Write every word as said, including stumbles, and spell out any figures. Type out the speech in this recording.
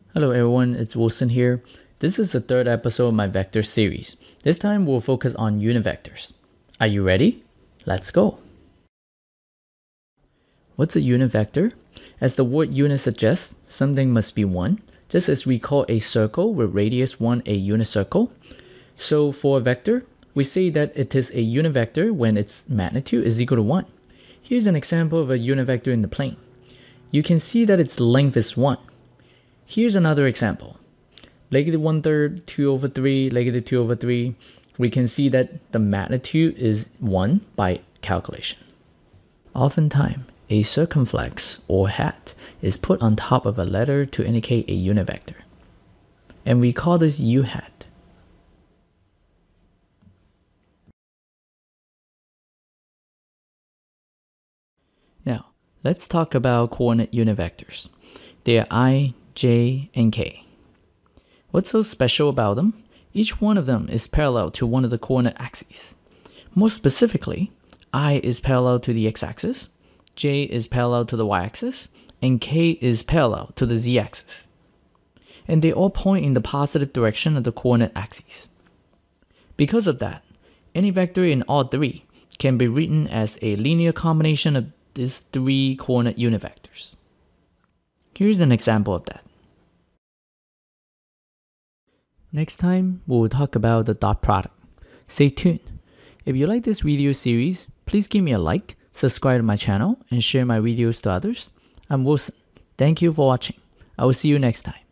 Hello everyone, it's Wilson here. This is the third episode of my vector series. This time we'll focus on unit vectors. Are you ready? Let's go. What's a unit vector? As the word unit suggests, something must be one, just as we call a circle with radius one a unit circle. So for a vector, we say that it is a unit vector when its magnitude is equal to one. Here's an example of a unit vector in the plane. You can see that its length is one. Here's another example. Negative one third, two over three, negative two over three. We can see that the magnitude is one by calculation. Oftentimes, a circumflex or hat is put on top of a letter to indicate a unit vector. And we call this U hat. Now, let's talk about coordinate unit vectors. They are I, J, and K. What's so special about them? Each one of them is parallel to one of the coordinate axes. More specifically, I is parallel to the x-axis, J is parallel to the y-axis, and K is parallel to the z-axis. And they all point in the positive direction of the coordinate axes. Because of that, any vector in all three can be written as a linear combination of these three coordinate unit vectors. Here's an example of that. Next time, we will talk about the dot product. Stay tuned. If you like this video series, please give me a like, subscribe to my channel, and share my videos to others. I'm Wilson. Thank you for watching. I will see you next time.